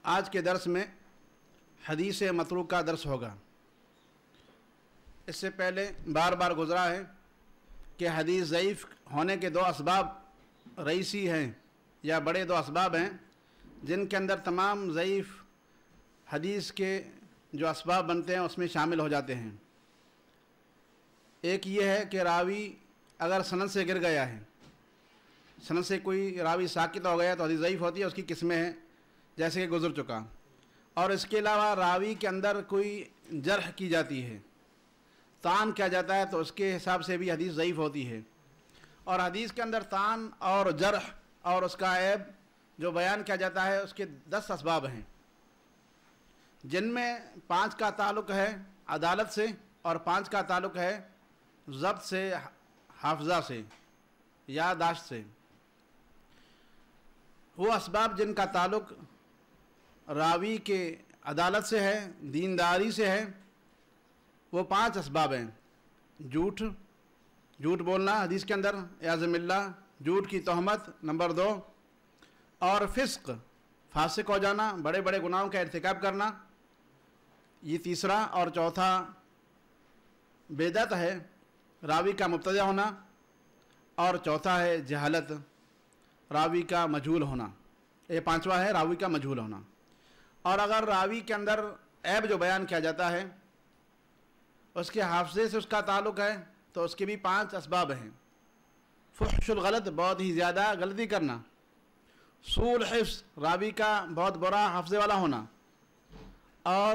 آج کے درس میں حدیث متروک کا درس ہوگا۔ اس سے پہلے بار بار گزرا ہے کہ حدیث ضعیف ہونے کے دو اسباب رئیسی ہیں یا بڑے دو اسباب ہیں جن کے اندر تمام ضعیف حدیث کے جو اسباب بنتے ہیں اس میں شامل ہو جاتے ہیں۔ ایک یہ ہے کہ راوی اگر سند سے گر گیا ہے، سند سے کوئی راوی ساقط ہو گیا تو حدیث ضعیف ہوتی ہے، اس کی قسمیں ہیں جیسے کہ گزر چکا۔ اور اس کے علاوہ راوی کے اندر کوئی جرح کی جاتی ہے، طعن کیا جاتا ہے، تو اس کے حساب سے بھی حدیث ضعیف ہوتی ہے۔ اور حدیث کے اندر طعن اور جرح اور اس کا عیب جو بیان کیا جاتا ہے اس کے 10 اسباب ہیں، جن میں 5 کا تعلق ہے عدالت سے اور 5 کا تعلق ہے ضبط سے، حافظہ سے، یادداشت سے۔ وہ اسباب جن کا تعلق راوی کے عدالت سے ہے، دینداری سے ہے، وہ 5 اسباب ہیں۔ جھوٹ بولنا حدیث کے اندر، اعاذ باللہ، جھوٹ کی تہمت نمبر 2، اور فاسق ہو جانا، بڑے بڑے گناہوں کا ارتکاب کرنا، یہ تیسرا، اور چوتھا بدعت ہے، راوی کا مبتدع ہونا، اور چوتھا ہے جہالت، راوی کا مجہول ہونا، یہ 5واں ہے راوی کا مجہول ہونا۔ اور اگر راوی کے اندر عیب جو بیان کیا جاتا ہے اس کے حافظے سے اس کا تعلق ہے تو اس کے بھی 5 اسباب ہیں۔ فحش الغلط، بہت ہی زیادہ غلطی کرنا، سوء الحفظ، راوی کا بہت برا حافظے والا ہونا، اور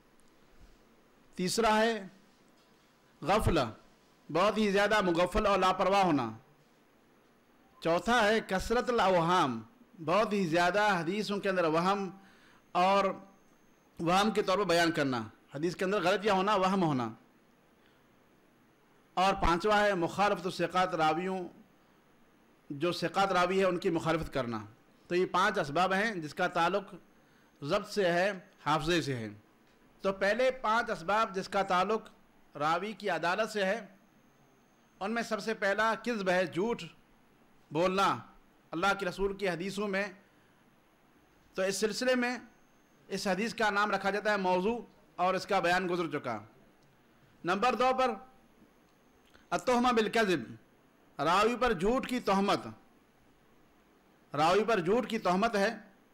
تیسرا ہے غفلہ، بہت ہی زیادہ مغفل اور لاپرواہ ہونا، چوتھا ہے کثرت الاوہام، بہت ہی زیادہ حدیثوں کے اندر وہم اور وہم کے طور پر بیان کرنا، حدیث کے اندر غلطیاں ہونا، وہم ہونا، اور 5واں ہے مخالفت الثقات، راویوں جو ثقات راوی ہے ان کی مخالفت کرنا۔ تو یہ 5 اسباب ہیں جس کا تعلق ضبط سے ہے، حافظے سے ہے۔ تو پہلے 5 اسباب جس کا تعلق راوی کی عدالت سے ہے، ان میں سب سے پہلا کذب ہے، جھوٹ بولنا اللہ کے رسول کی حدیثوں میں۔ تو اس سلسلے میں اس حدیث کا نام رکھا جاتا ہے موضوع، اور اس کا بیان گزر چکا۔ نمبر 2 پر التہمہ بالکذب، راوی پر جھوٹ کی تہمت، راوی پر جھوٹ کی تہمت ہے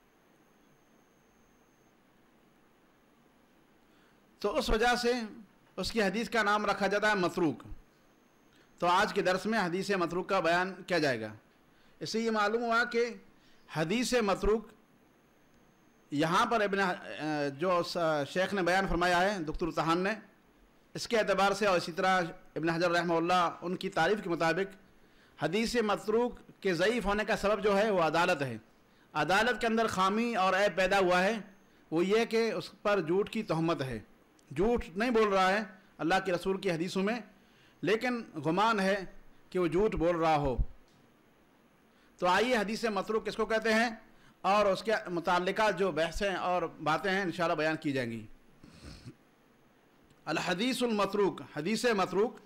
تو اس وجہ سے اس کی حدیث کا نام رکھا جاتا ہے متروک۔ تو آج کے درس میں حدیث متروک کا بیان کیا جائے گا۔ اس سے یہ معلوم ہوا کہ حدیث متروک یہاں پر جو شیخ نے بیان فرمایا ہے، دکتور طحان نے، اس کے اعتبار سے، اور اسی طرح ابن حجر رحمہ اللہ ان کی تعریف کے مطابق، حدیث متروک کے ضعیف ہونے کا سبب جو ہے وہ عدالت ہے۔ عدالت کے اندر خامی اور عیب پیدا ہوا ہے، وہ یہ کہ اس پر جھوٹ کی تہمت ہے، جھوٹ نہیں بول رہا ہے اللہ کے رسول کی حدیثوں میں، لیکن گمان ہے کہ وہ جھوٹ بول رہا ہو۔ تو آئیے حدیث متروک کس کو کہتے ہیں اور اس کے متعلقہ جو بحثیں اور باتیں ہیں انشاءاللہ بیان کی جائیں گی۔ الحدیث المتروک، حدیث متروک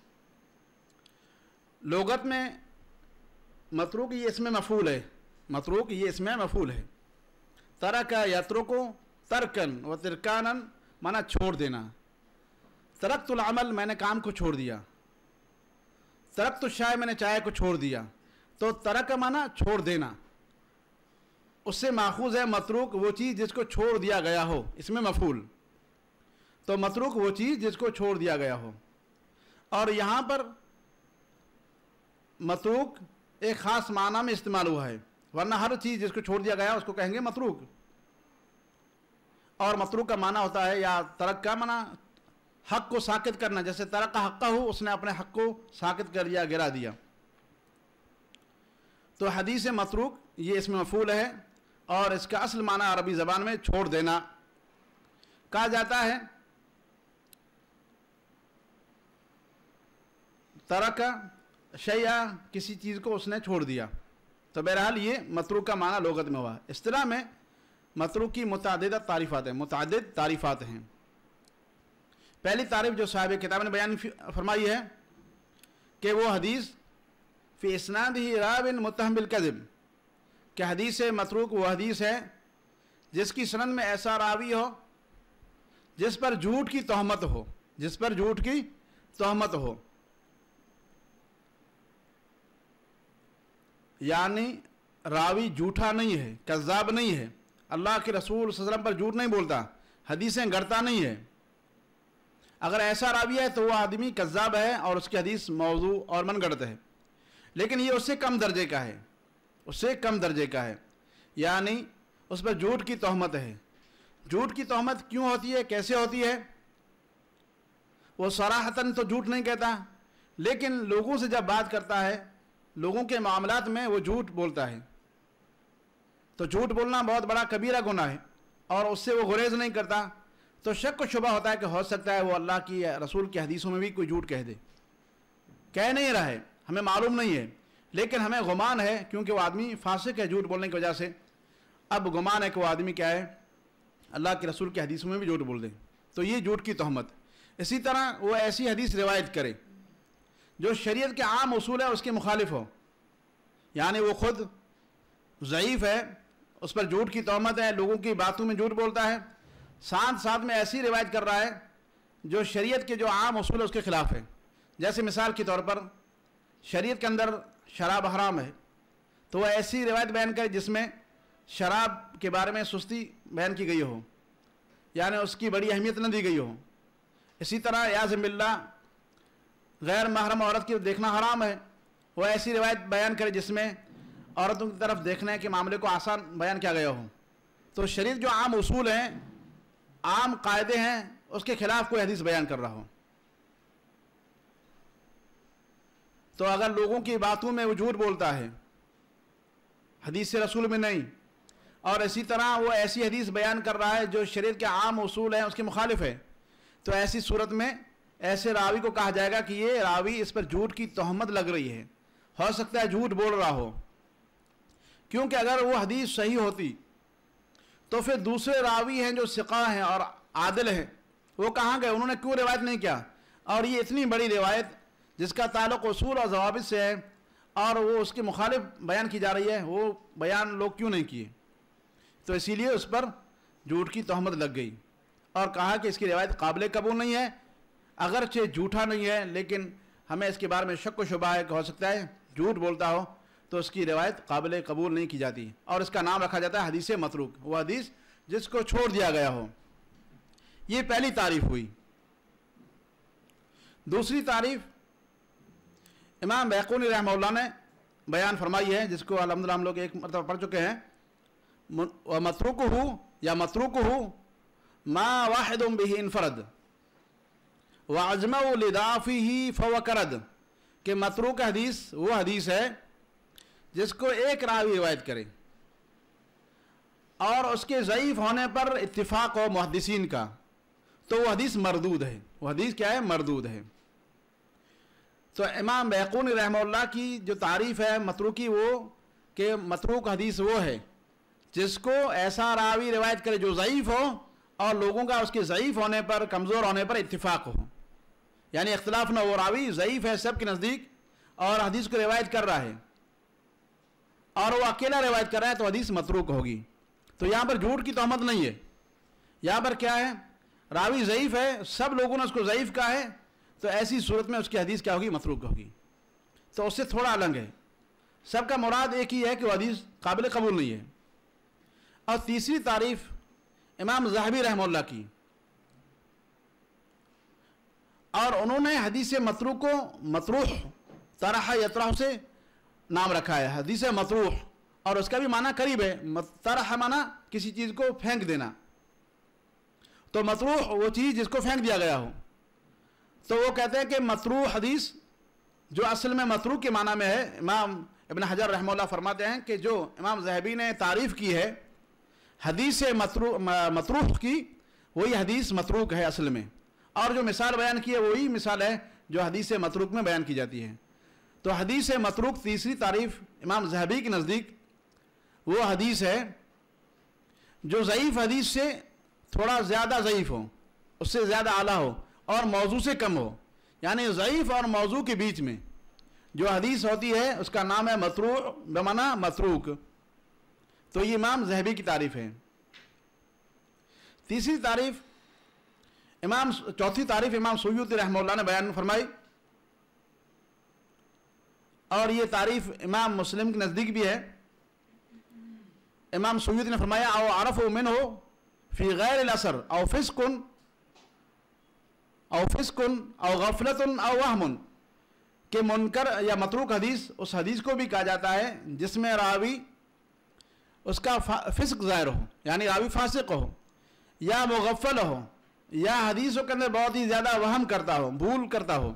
لغت میں متروک یہ اسم مفعول ہے، متروک یہ اسم مفعول ہے۔ ترک یترک ترکن و ترکانا مانا چھوڑ دینا، ترکت العمل میں نے کام کو چھوڑ دیا، ترکت الشاء میں نے چائے کو چھوڑ دیا۔ تو ترک مانا چھوڑ دینا، اس سے ماخوذ ہے متروک وہ چیز جس کو چھوڑ دیا گیا ہو، اس میں مفعول۔ تو متروک وہ چیز جس کو چھوڑ دیا گیا ہو، اور یہاں پر متروک ایک خاص معنی میں استعمال ہوا ہے، ورنہ ہر چیز جس کو چھوڑ دیا گیا اس کو کہیں گے متروک۔ اور متروک کا معنی ہوتا ہے، یا ترک کا معنی حق کو ساقط کرنا، جیسے ترک حقہ ہو، اس نے اپنے حق کو ساقط کر دیا، گرا دیا۔ تو حدیث متروک یہ اسم مفعول ہے، اور اس کا اصل معنی عربی زبان میں چھوڑ دینا کہا جاتا ہے۔ ترک شیئا، کسی چیز کو اس نے چھوڑ دیا۔ تو بہرحال یہ متروک کا معنی لغت میں ہوا۔ اصطلاح میں متروک کی متعدد تعریفات ہیں۔ پہلی تعریف جو صاحب کتاب نے بیان فرمائی ہے کہ وہ حدیث فی اسنادہ راو متہم بالکذب، کہ حدیث متروک وہ حدیث ہے جس کی سند میں ایسا راوی ہو جس پر جھوٹ کی تہمت ہو، جس پر جھوٹ کی تہمت ہو، یعنی راوی جھوٹا نہیں ہے، کذاب نہیں ہے، اللہ کے رسول صلی اللہ علیہ وسلم پر جھوٹ نہیں بولتا، حدیثیں گڑتا نہیں ہے، اگر ایسا راوی ہے تو وہ آدمی کذاب ہے اور اس کی حدیث موضوع اور من گڑت ہے، لیکن یہ اس سے کم درجے کا ہے، اس سے کم درجے کا ہے، یعنی اس پر جھوٹ کی تہمت ہے۔ جھوٹ کی تہمت کیوں ہوتی ہے، کیسے ہوتی ہے؟ وہ صراحتاً تو جھوٹ نہیں کہتا، لیکن لوگوں سے جب بات کرتا ہے، لوگوں کے معاملات میں وہ جھوٹ بولتا ہے، تو جھوٹ بولنا بہت بڑا کبیرہ گناہ ہے، اور اس سے وہ گریز نہیں کرتا، تو شک و شبہ ہوتا ہے کہ ہو سکتا ہے وہ اللہ کی رسول کی حدیثوں میں بھی کوئی جھوٹ کہہ دے، کہہ نہیں رہا ہے، ہمیں معلوم نہیں ہے، لیکن ہمیں گمان ہے کیونکہ وہ آدمی فاسق ہے جھوٹ بولنے کی وجہ سے، اب گمان ہے کہ وہ آدمی کیا ہے، اللہ کے رسول کی حدیثوں میں بھی جھوٹ بول دے، تو یہ جھوٹ کی تہمت۔ اسی طرح وہ ایسی حدیث روایت کرے جو شریعت کے عام اصول ہے اس کے مخالف ہو، یعنی وہ خود ضعیف ہے، اس پر جھوٹ کی تہمت ہے، لوگوں کی باتوں میں جھوٹ بولتا ہے، ساتھ ساتھ میں ایسی روایت کر رہا ہے جو شریعت کے جو عام اصول ہے اس کے خلاف ہے۔ جیسے مثال کے طور پر شریعت کے اندر شراب حرام ہے، تو وہ ایسی روایت بیان کرے جس میں شراب کے بارے میں سستی بیان کی گئی ہو، یعنی اس کی بڑی اہمیت نہ دی گئی ہو۔ اسی طرح یعظ باللہ غیر محرم عورت کی دیکھنا حرام ہے، وہ ایسی روایت بیان کرے جس میں عورتوں کی طرف دیکھنے کے معاملے کو آسان بیان کیا گیا ہو۔ تو شریعت جو عام اصول ہیں، عام قاعدے ہیں، اس کے خلاف کوئی حدیث بیان کر رہا ہو، تو اگر لوگوں کی باتوں میں وہ جھوٹ بولتا ہے، حدیث رسول میں نہیں، اور اسی طرح وہ ایسی حدیث بیان کر رہا ہے جو شریعت کے عام اصول ہیں اس کے مخالف ہے، تو ایسی صورت میں ایسے راوی کو کہا جائے گا کہ یہ راوی اس پر جھوٹ کی تہمت لگ رہی ہے، ہو سکتا ہے جھوٹ بول رہا ہو، کیونکہ اگر وہ حدیث صحیح ہوتی تو پھر دوسرے راوی ہیں جو ثقہ ہیں اور عادل ہیں، وہ کہاں گئے، انہوں نے کیوں روایت نہیں کیا؟ اور یہ اتنی بڑی روایت جس کا تعلق اصول اور ضوابط سے ہے اور وہ اس کے مخالف بیان کی جا رہی ہے، وہ بیان لوگ کیوں نہیں کیے؟ تو اسی لیے اس پر جھوٹ کی تہمت لگ گئی اور کہا کہ اس کی روایت قابل قبول نہیں ہے، اگرچہ جھوٹا نہیں ہے لیکن ہمیں اس کے بارے میں شک و شبہ ہے کہ ہو سکتا ہے جھوٹ بولتا ہو، تو اس کی روایت قابل قبول نہیں کی جاتی اور اس کا نام رکھا جاتا ہے حدیث متروک، وہ حدیث جس کو چھوڑ دیا گیا ہو۔ یہ پہلی تعریف ہوئی۔ دوسری تعریف امام بیقونی رحمہ اللہ نے بیان فرمائی ہے، جس کو الحمدللہ ہم لوگ ایک مرتبہ پڑھ چکے ہیں، وَمَتْرُوكُهُ یا مَتْرُوكُهُ مَا وَاحِدٌ بِهِ انفرد وَعَجْمَعُ لِضَعْفِهِ فَوَكَرَدْ، کہ متروک حدیث وہ حدیث ہے جس کو ایک راوی روایت کرے اور اس کے ضعیف ہونے پر اتفاق ہو محدثین کا، تو وہ حدیث مردود ہے۔ وہ حدیث کیا ہے؟ مردود ہے۔ تو امام بیقونی رحمہ اللہ کی جو تعریف ہے متروکی، وہ کہ متروک حدیث وہ ہے جس کو ایسا راوی روایت کرے جو ضعیف ہو اور لوگوں کا اس کے ضعیف ہونے پر، کمزور ہونے پر اتفاق ہو، یعنی اختلاف نہ ہو، راوی ضعیف ہے سب کے نزدیک اور حدیث کو روایت کر رہا ہے اور وہ اکیلا روایت کر رہا ہے، تو حدیث متروک ہوگی۔ تو یہاں پر جھوٹ کی تہمت نہیں ہے، یہاں پر کیا ہے، راوی ضعیف ہے، سب لوگوں نے اس کو ضعیف کہا ہے، تو ایسی صورت میں اس کی حدیث کیا ہوگی؟ متروک ہوگی۔ تو اس سے تھوڑا الگ ہے، سب کا مراد ایک ہی ہے کہ وہ حدیث قابل قبول نہیں ہے۔ اور تیسری تعریف امام ذہبی رحمہ اللہ کی، اور انہوں نے حدیث متروک کو مطروح طرح یطرح سے نام رکھا ہے، حدیث مطروح، اور اس کا بھی معنی قریب ہے، طرح معنی کسی چیز کو پھینک دینا، تو مطروح وہ چیز جس کو پھینک دیا گیا ہو، تو وہ کہتے ہیں کہ مطروح حدیث جو اصل میں متروک کے معنی میں ہے، امام ابن حجر رحمہ اللہ فرماتے ہیں کہ جو امام ذہبی نے تعریف کی ہے حدیث مطروح کی، وہی حدیث متروک ہے اصل میں، اور جو مثال بیان کی ہے وہی مثال ہے جو حدیث متروک میں بیان کی جاتی ہے۔ تو حدیث متروک تیسری تعریف امام ذہبی کے نزدیک وہ حدیث ہے جو ضعیف حدیث سے تھوڑا زیادہ ضعیف ہو، اس سے زیادہ اعلیٰ ہو اور موضوع سے کم ہو، یعنی ضعیف اور موضوع کے بیچ میں جو حدیث ہوتی ہے اس کا نام ہے مطروح بمعنی متروک۔ تو یہ امام ذہبی کی تعریف ہے۔ तीसरी तारीफ चौथी तारीफ इमाम सुयूती रहमतुल्लाह ने बयान फरमाई, और ये तारीफ इमाम मुस्लिम के नज़दीक भी है। इमाम सुयूती ने फरमाया औ अरफ़ु मिन्हु फ़ी गैरिल असर औ फिस्कुन औ गफलतुन औ वहमुन, कि मुनकर या मतरूक हदीस उस हदीस को भी कहा जाता है जिसमें रावी उसका फिस्क ज़ाहिर हो, यानी रावी फासिक हो या मुगफ़ल हो, या हदीसों के अंदर बहुत ही ज़्यादा वहम करता हो, भूल करता हो।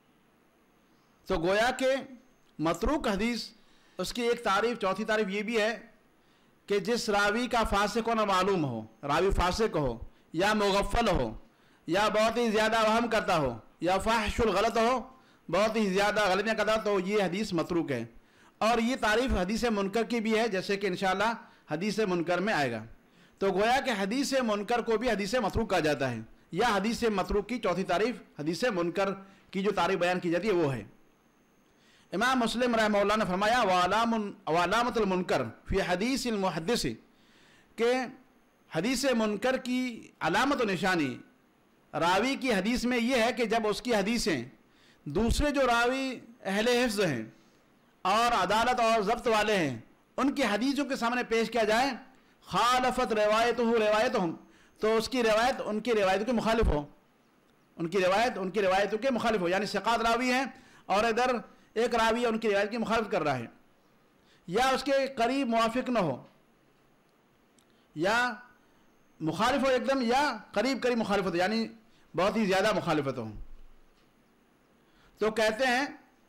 तो गोया के मतरूक हदीस उसकी एक तारीफ, चौथी तारीफ ये भी है कि जिस रावी का फासिक होना मालूम हो, रावी फासिक हो या मुगफ़ल हो या बहुत ही ज़्यादा वहम करता हो या फाहिशुल गलत हो, बहुत ही ज़्यादा गलतियाँ करता हो, तो ये हदीस मतरूक है। और ये तारीफ हदीस मुनकर की भी है, जैसे कि इंशाअल्लाह हदीस मुनकर में आएगा। तो गोया कि हदीस मुनकर को भी हदीस मतरूक कहा जाता है, या हदीस मतरूक की चौथी तारीफ हदीस मुनकर की जो तारीफ बयान की जाती है वो है। इमाम मुस्लिम रहमतुल्लाह ने फरमाया वालामतुल मुनकर फ़ी हदीसिल मुहद्दिस, के हदीस मुनकर की अलामत निशानी रावी की हदीस में ये है कि जब उसकी हदीसें दूसरे जो रावी अहले हिफ्ज़ हैं और अदालत और ज़ब्त वाले हैं उनकी हदीसों के सामने पेश किया जाए, खालफत रिवायतुहुम, तो उसकी रिवायत उनकी रिवायतों के मुखालिफ हो, उनकी रिवायत उनकी रिवायतों के मुखालिफ हो, यानी सिक़ात रावी हैं और इधर एक रावी उनकी रिवायत की मुखालिफत कर रहा है, या उसके करीब मुवाफिक न हो, या मुखालिफ हो एकदम, या करीब मुखालिफत, यानी बहुत ही ज़्यादा मुखालिफत हो। तो कहते हैं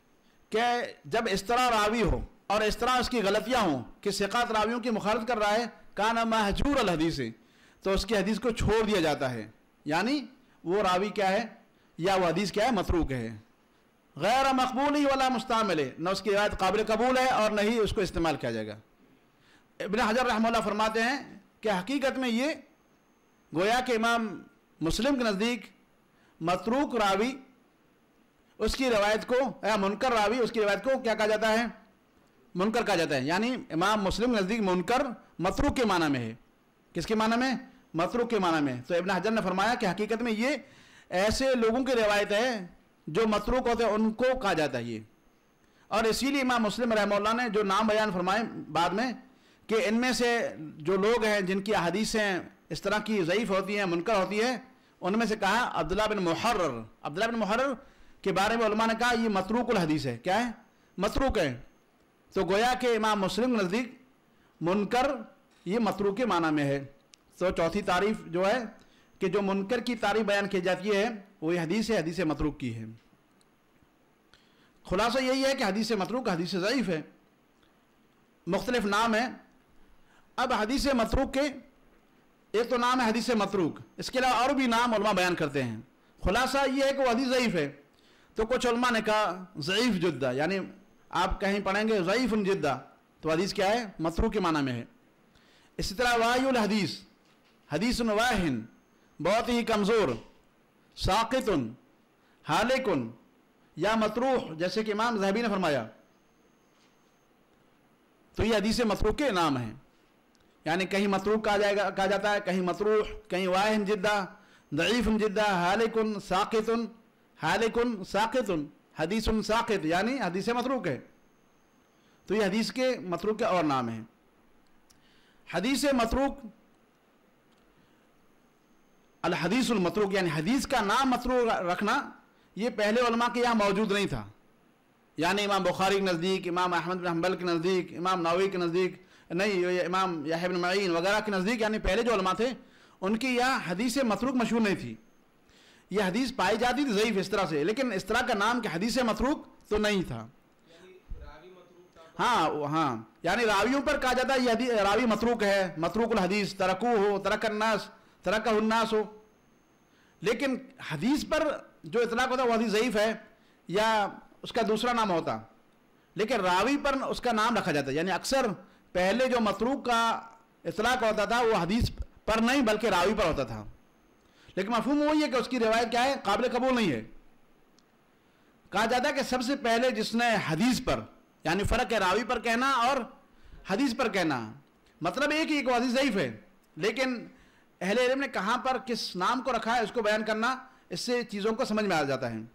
कि जब इस तरह रावी हो और इस तरह उसकी गलतियाँ हों कि सिक़ात रावियों की मुखालिफत कर रहा है, काना महजूर अल हदीस, तो उसकी हदीस को छोड़ दिया जाता है, यानी वो रावी क्या है या वो हदीस क्या है, मतरूक है। गैर मकबूल ही वाला मुस्तामिल, न उसकी रिवायत काबिल कबूल है और न ही उसको इस्तेमाल किया जाएगा। इब्न हजर रहमतुल्लाह फरमाते हैं कि हकीकत में ये गोया के इमाम मुस्लिम के नज़दीक मतरूक रावी उसकी रिवायत को, या मुनकर रावी उसकी रिवायत को क्या कहा जाता है, मुनकर कहा जाता है। यानी इमाम मुस्लिम के नज़दीक मुनकर मतरूक के माना में है। किसके माना में? मतरूक के माना में। तो इब्न हजर ने फरमाया कि हकीकत में ये ऐसे लोगों की रिवायत है जो मतरूक होते हैं, उनको कहा जाता है ये। और इसीलिए इमाम मुस्लिम रहमतुल्लाह ने जो नाम बयान फरमाए बाद में कि इनमें से जो लोग हैं जिनकी हदीसें इस तरह की ज़ईफ़ होती हैं, मुनकर होती है, उनमें से कहा अब्दुल्लाह बिन मुहर्रर के बारे में उलमा ने कहा ये मतरूकुल हदीस है। क्या है? मतरूक है। तो गोया के इमाम मुस्लिम नज़दीक मुनकर ये मतरूक के माना में है। तो चौथी तारीफ जो है कि जो मुनकर की तारीफ बयान की जाती है वो ये हदीस है, हदीस मतरूक की है। खुलासा यही है कि हदीस मतरूक हदीस ज़ईफ़ है, मुख्तलिफ नाम है। अब हदीस मतरूक के एक तो नाम है हदीस मतरूक, इसके अलावा और भी नाम उलमा बयान करते हैं। खुलासा ये है कि वो हदीस ज़ईफ़ है। तो कुछ उलमा ने कहा ज़ईफ़ जुद्दा, यानी आप कहीं पढ़ेंगे ज़ईफ़ुन जिद्दा, तो हदीस क्या है? मतरूक के माना में है। इसी तरह वायुल हदीस, हदीसुन वाहिन, बहुत ही कमज़ोर, साक़ितुन, हालिकुन या मतरूह, जैसे कि इमाम ज़हबी ने फरमाया, तो ये हदीस मतरूक के नाम है। यानी कहीं मतरूक कहा जाता है, कहीं मतरूह, कहीं वाहिन जिद्दा, दईफ़ुन जिद्दा, हालिकुन साक़ितुन, हदीसुन साक़ित, यानी हदीस मतरूक है। तो ये हदीस के मतरूक के और नाम है। हदीस मतरूक, अल हदीसुल मतरूक, यानी हदीस का नाम मतरूक रखना ये पहले उलमा के यहाँ मौजूद नहीं था। यानी इमाम बुखारी के नज़दीक, इमाम अहमद बिन हम्बल के नज़दीक, इमाम नववी के नज़दीक नहीं, इमाम याह्या बिन मईन वगैरह के नज़दीक, यानी पहले जो उलमा थे उनकी यहाँ हदीस मतरूक मशहूर नहीं थी। ये हदीस पाई जाती थी ज़ईफ़ इस तरह से, लेकिन इस तरह का नाम कि हदीस मतरूक तो नहीं था। हाँ, यानी रावियों पर कहा जाता है ये रावी मतरूक है, मतरूकुल हदीस, तरकू हो, तरकहुन्नास हो। लेकिन हदीस पर जो इतलाक होता है वो हदीस ज़ईफ़ है या उसका दूसरा नाम होता, लेकिन रावी पर उसका नाम रखा जाता है। यानी अक्सर पहले जो मतरूक का इतलाक होता था वो हदीस पर नहीं बल्कि रावी पर होता था। लेकिन मफ़हूम वही है कि उसकी रिवायत क्या है? काबिल कबूल नहीं है। कहा जाता है कि सबसे पहले जिसने हदीस पर, यानी फ़र्क है रावी पर कहना और हदीस पर कहना, मतलब एक ही हदीस ज़ईफ़ है, लेकिन اہل علم نے کہاں پر کس نام کو رکھا ہے اس کو بیان کرنا، اس سے چیزوں کو سمجھ میں آ جاتا ہے۔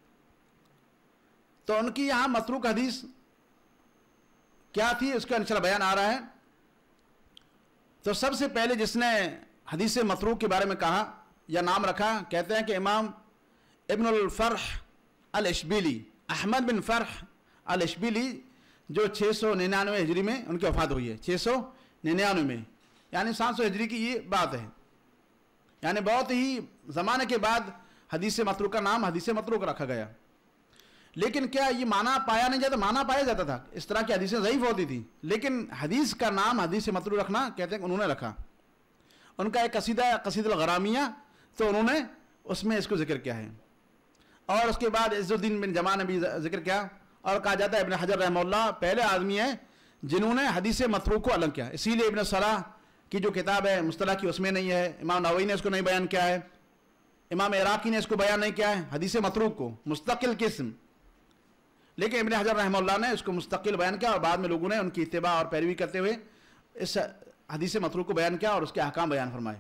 تو ان کی یہاں متروک حدیث کیا تھی اس کا انشاءاللہ بیان آ رہا ہے۔ تو سب سے پہلے جس نے حدیث متروک کے بارے میں کہا یا نام رکھا، کہتے ہیں کہ امام ابن الفرح الاشبیلی، احمد بن فرح الاشبیلی، جو 699 ہجری میں ان کی وفات ہوئی ہے، 699 میں، یعنی 700 ہجری کی یہ بات ہے، یعنی بہت ہی زمانے کے بعد حدیث متروک کا نام حدیث متروک رکھا گیا۔ لیکن کیا یہ معنی پایا نہیں جاتا؟ معنی پایا جاتا تھا، اس طرح کی حدیثیں ضعیف ہوتی تھی، لیکن حدیث کا نام حدیث متروک رکھنا کہتے ہیں کہ انہوں نے رکھا۔ ان کا ایک قصیدہ قصیدہ الغرامیہ، تو انہوں نے اس میں اس کو ذکر کیا ہے، اور اس کے بعد عز الدین بن جمع نے بھی ذکر کیا، اور کہا جاتا ہے ابن حجر رحمہ اللہ پہلے آدمی ہیں جنہوں نے حدیث متروک کو الگ کیا، اسی لیے ابن صلاح کی جو کتاب ہے مصطلح کی اس میں نہیں ہے، امام نووی نے اس کو نہیں بیان کیا ہے، امام عراقی نے اس کو بیان نہیں کیا ہے حدیث متروک کو مستقل قسم، لیکن ابن حجر رحمہ اللہ نے اس کو مستقل بیان کیا، اور بعد میں لوگوں نے ان کی اتباع اور پیروی کرتے ہوئے اس حدیث متروک کو بیان کیا اور اس کے احکام بیان فرمائے۔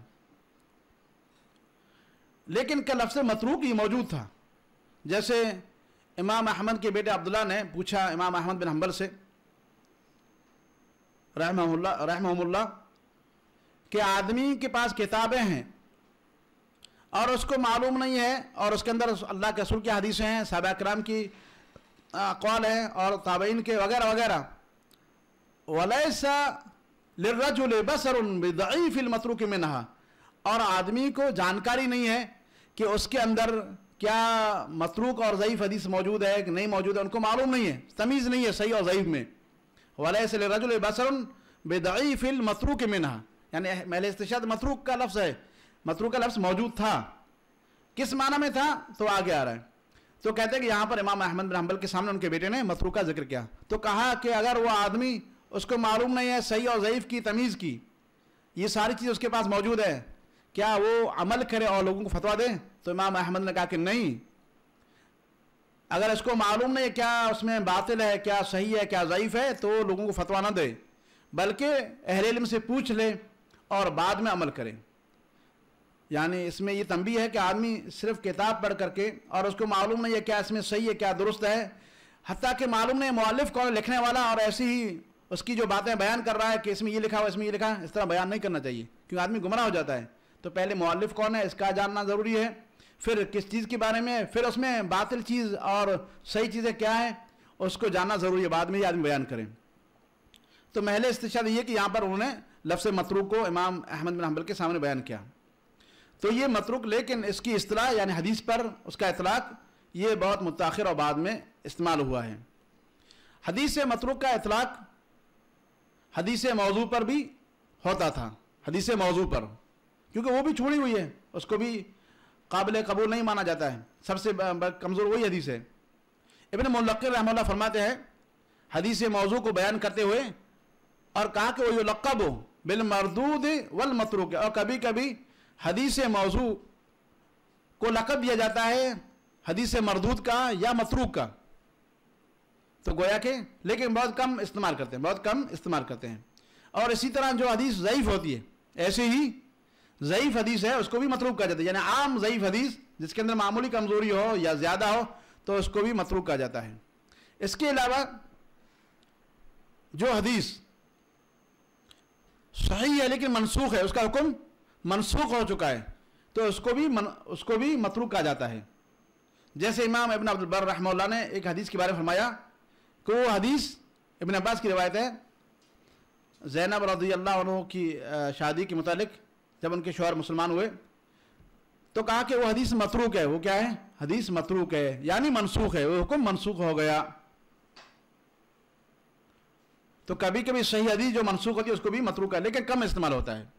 لیکن کا لفظ متروک یہ موجود تھا، جیسے امام احمد کے بیٹے عبداللہ نے پوچھا امام احمد بن حنبل سے رحمہ اللہ کہ آدمی کے پاس کتابیں ہیں اور اس کو معلوم نہیں ہے، اور اس کے اندر اللہ کے رسول کی حدیثیں ہیں، صحابہ کرام کی اقوال ہیں اور تابعین کے وغیرہ وغیرہ، وَلَيْسَ لِلرَّجُلِ بَصَرٌ بِضَعِيفِ الْمَتْرُوكِ مِنْهَا، اور آدمی کو جانکاری نہیں ہے کہ اس کے اندر کیا متروک اور ضعیف حدیث موجود ہے کہ نہیں موجود ہے، ان کو معلوم نہیں ہے، تمیز نہیں ہے صحیح اور ضعیف میں۔ وَلَيْسَ لِلرَّجُلِ بَصَرٌ بِضَعِيفِ الْمَتْرُوكِ مِنْهَا، یعنی محل استشہاد متروک کا لفظ ہے، متروک کا لفظ موجود تھا، کس معنی میں تھا تو آگے آ رہا ہے۔ تو کہتے ہیں کہ یہاں پر امام احمد بن حنبل کے سامنے ان کے بیٹے نے متروک کا ذکر کیا، تو کہا کہ اگر وہ آدمی اس کو معلوم نہیں ہے صحیح اور ضعیف کی تمیز کی، یہ ساری چیز اس کے پاس موجود ہے، کیا وہ عمل کرے اور لوگوں کو فتویٰ دے؟ تو امام احمد نے کہا کہ نہیں، اگر اس کو معلوم نہیں ہے کیا اس میں باطل ہے، کیا صحیح ہے، کیا ضعیف ہے، تو لوگوں کو فتویٰ نہ دے، بلکہ اہل علم سے پوچھ لے اور بعد میں عمل کرے۔ یعنی اس میں یہ تنبیہ ہے کہ آدمی صرف کتاب پڑھ کر کے اور اس کو معلوم نہیں ہے کیا اس میں صحیح ہے کیا درست ہے، حتیٰ کہ معلوم نہیں مؤلف کون لکھنے والا، اور ایسی ہی اس کی جو باتیں بیان کر رہا ہے کہ اس میں یہ لکھا ہو اس میں یہ لکھا ہے، اس طرح بیان نہیں کرنا چاہیے، کیونکہ آدمی گمراہ ہو جاتا ہے۔ تو پہلے مؤلف کون ہے اس کا جاننا ضروری ہے، پھر کس چیز کے بارے میں، پھر اس میں باطل چیز اور صحیح چیزیں کیا ہیں اس کو جاننا ضروری ہے، بعد میں یہ آدمی بیان کریں۔ تو محل استشہاد یہ کہ یہاں پر انہوں نے لفظ متروک کو امام احمد بن حنبل کے سامنے بیان کیا۔ تو یہ متروک، لیکن اس کی اصطلاح یعنی حدیث پر اس کا اطلاق یہ بہت متاخر اور بعد میں استعمال ہوا ہے۔ حدیث متروک کا اطلاق حدیث موضوع پر بھی ہوتا تھا، حدیث موضوع پر، کیونکہ وہ بھی چھوڑی ہوئی ہے، اس کو بھی قابل قبول نہیں مانا جاتا ہے، سب سے کمزور وہی حدیث ہے۔ ابن ملقن رحمہ اللہ فرماتے ہیں حدیث موضوع کو بیان کرتے ہوئے، اور کہا کہ وہ یلقب بالمردود والمتروک، اور کبھی کبھی حدیث موضوع کو لقب دیا جاتا ہے حدیث مردود کا یا متروک کا، تو گویا کہ لیکن بہت کم استعمال کرتے ہیں، اور اسی طرح جو حدیث ضعیف ہوتی ہے ایسے ہی ضعیف حدیث ہے اس کو بھی متروک کہا جاتا ہے، یعنی عام ضعیف حدیث جس کے اندر معمولی کمزوری ہو یا زیادہ ہو تو اس کو بھی متروک کہا جاتا ہے۔ اس کے علاوہ جو حدیث صحیح ہے لیکن منسوخ ہے، اس کا حکم منسوخ ہو چکا ہے، تو اس کو بھی متروک کہا جاتا ہے۔ جیسے امام ابن عبد البر رحمہ اللہ نے ایک حدیث کے بارے میں فرمایا کہ وہ حدیث ابن عباس کی روایت ہے، زینب رضی اللہ عنہ کی شادی کے متعلق جب ان کے شوہر مسلمان ہوئے تو کہا کہ وہ حدیث متروک ہے۔ وہ کیا ہے؟ حدیث متروک ہے، یعنی منسوخ ہے، وہ حکم منسوخ ہو گیا۔ تو کبھی کبھی صحیح حدیث جو منسوخ ہوتی ہے اس کو بھی متروک ہے، لیکن کم استعمال ہوتا ہے۔